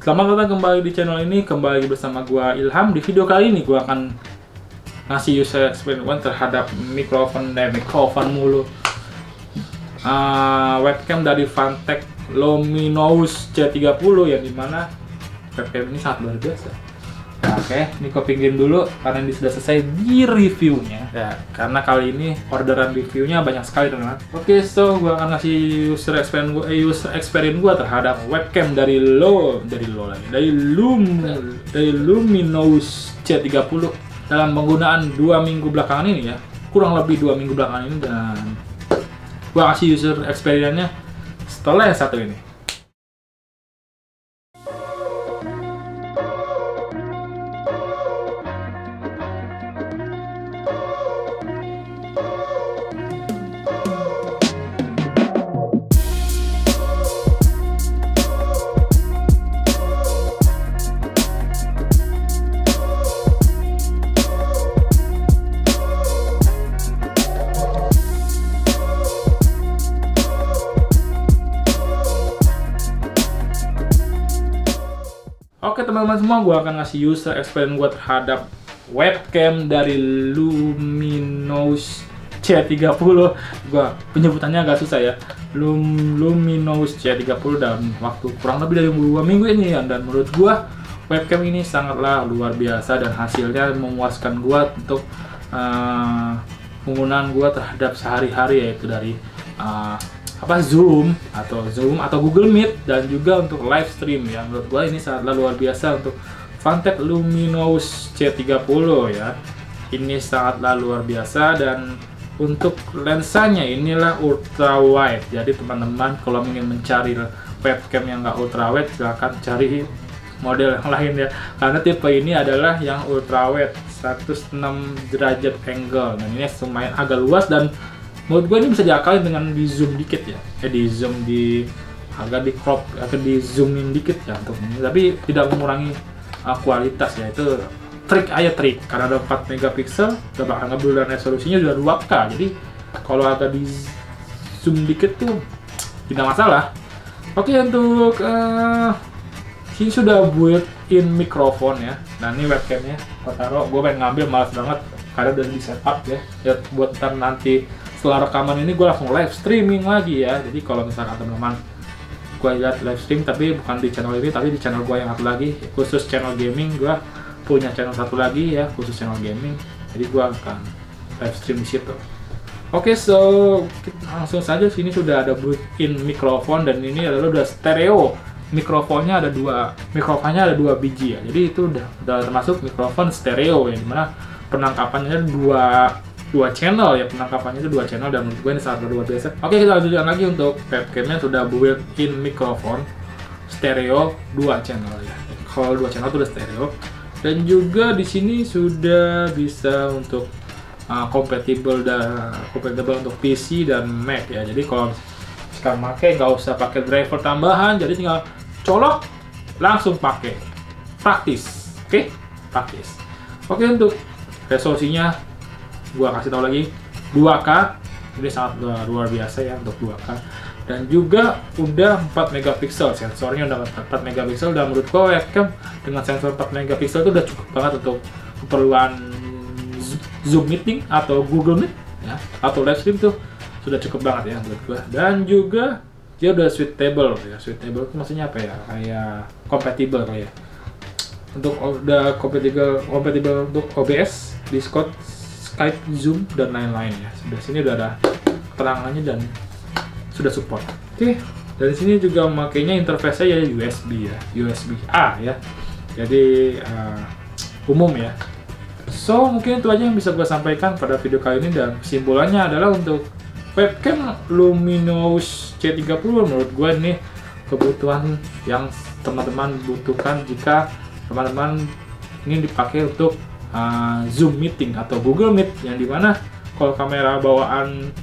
Selamat datang kembali di channel ini, kembali lagi bersama gua Ilham. Di video kali ini gua akan ngasih user experience terhadap mikrofon mulu. Webcam dari Fantech Luminous C30 yang dimana webcam ini sangat luar biasa. Nah, oke, ini gua pinggir dulu karena ini sudah selesai di reviewnya. Ya, karena kali ini orderan reviewnya banyak sekali teman-teman. Oke, so gua akan ngasih user experience gua terhadap webcam dari Luminous C30 dalam penggunaan 2 minggu belakangan ini ya. Kurang lebih 2 minggu belakangan ini, dan gua kasih user experience-nya setelah yang satu ini. Oke teman-teman semua, gue akan ngasih user experience gue terhadap webcam dari Luminous C30. Gue penyebutannya agak susah ya, Luminous C30 dalam waktu kurang lebih dari 2 minggu ini ya. Dan menurut gue webcam ini sangatlah luar biasa dan hasilnya memuaskan gue untuk penggunaan gue terhadap sehari-hari, yaitu dari Zoom atau Google Meet, dan juga untuk live stream ya. Menurut gua ini sangatlah luar biasa untuk Fantech Luminous C30 ya. Ini sangatlah luar biasa, dan untuk lensanya inilah ultra wide. Jadi teman-teman kalau ingin mencari webcam yang nggak ultra wide, silahkan cari model yang lain ya. Karena tipe ini adalah yang ultra wide 106 derajat angle, dan ini lumayan agak luas, dan menurut gue ini bisa diakalin dengan di zoom dikit ya, agak di crop, agak di zoomin dikit ya untuk ini, tapi tidak mengurangi kualitas ya. Itu trik karena ada 4 megapiksel, udah bakal ngebuild dan resolusinya sudah 2K, jadi kalau agak di zoom dikit tuh tidak masalah. Oke, untuk ini sudah built-in mikrofon ya. Nah ini webcamnya, gue pengen ngambil malas banget karena udah di setup ya buat ntar nanti setelah rekaman ini gue langsung live streaming lagi ya. Jadi kalau misalkan teman-teman gue lihat live stream, tapi bukan di channel ini, tapi di channel gue yang satu lagi, khusus channel gaming. Gue punya channel satu lagi ya, khusus channel gaming, jadi gue akan live stream di situ. Oke, so langsung saja. Sini sudah ada built-in mikrofon, dan ini adalah udah stereo. Mikrofonnya ada dua biji ya, jadi itu udah termasuk mikrofon stereo ya, dimana penangkapannya dua channel ya, penangkapannya itu 2 channel, dan menurut gue ini sangat luar biasa. Oke, kita lanjutkan lagi. Untuk webcamnya sudah built-in mikrofon stereo 2 channel ya. Kalau 2 channel itu udah stereo, dan juga di sini sudah bisa untuk compatible untuk PC dan Mac ya. Jadi kalau sekarang pakai nggak usah pakai driver tambahan, jadi tinggal colok langsung pakai, praktis. Oke, praktis. Oke, untuk resolusinya gua kasih tahu lagi 2K, ini sangat luar biasa ya untuk 2K, dan juga udah 4 megapiksel, sensornya udah 4 megapiksel, dan menurut gua webcam dengan sensor 4 megapiksel itu udah cukup banget untuk keperluan Zoom meeting atau Google Meet ya, atau live stream tuh sudah cukup banget ya menurut gua. Dan juga dia udah suitable ya. Suitable itu maksudnya apa ya, kayak compatible ya, untuk udah compatible untuk OBS, Discord, Skype, Zoom, dan lain-lain ya. Sudah sini udah ada keterangannya dan sudah support. Oke, dari sini juga makainya interface-nya ya USB ya, USB-A ya. Jadi umum ya. So mungkin itu aja yang bisa gue sampaikan pada video kali ini, dan kesimpulannya adalah untuk webcam Luminous C30 menurut gue ini kebutuhan yang teman-teman butuhkan jika teman-teman ingin dipakai untuk Zoom meeting atau Google Meet, yang dimana kalau kamera bawaan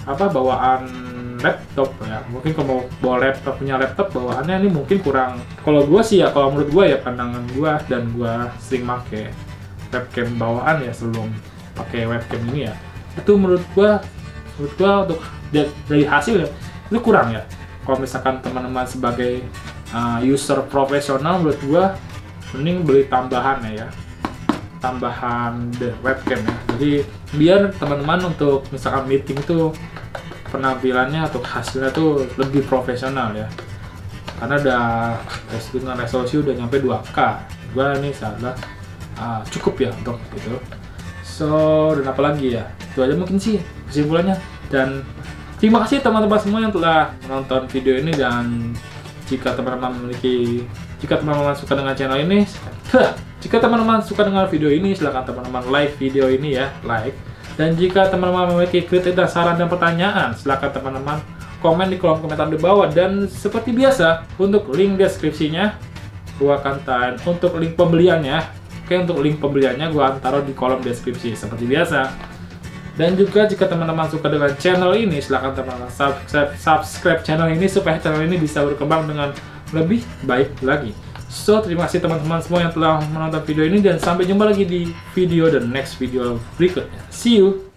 laptop ya, mungkin kalau bawa punya laptop bawaannya ini mungkin kurang. Kalau gue sih ya, kalau menurut gue ya, pandangan gue, dan gue sering pakai webcam bawaan ya sebelum pakai webcam ini ya, itu menurut gue untuk dari hasil ya itu kurang ya. Kalau misalkan teman-teman sebagai user profesional, menurut gua mending beli tambahan ya, tambahan webcam ya. Jadi biar teman-teman untuk misalkan meeting itu penampilannya atau hasilnya tuh lebih profesional ya. Karena dengan resolusi udah nyampe 2K. Gua ini salah cukup ya untuk itu. So, dan apa lagi ya? Itu aja mungkin sih kesimpulannya. Dan terima kasih teman-teman semua yang telah menonton video ini, dan jika teman-teman suka dengan channel ini, jika teman-teman suka dengan video ini, silahkan teman-teman like video ini ya, like. Dan jika teman-teman memiliki kritik dan saran dan pertanyaan, silahkan teman-teman komen di kolom komentar di bawah. Dan seperti biasa, untuk link deskripsinya gua akan taruh, untuk link pembeliannya, untuk link pembeliannya gua akan taruh di kolom deskripsi seperti biasa. Dan juga jika teman-teman suka dengan channel ini, silahkan teman-teman subscribe channel ini supaya channel ini bisa berkembang dengan lebih baik lagi. So, terima kasih teman-teman semua yang telah menonton video ini, dan sampai jumpa lagi di video dan next video berikutnya. See you!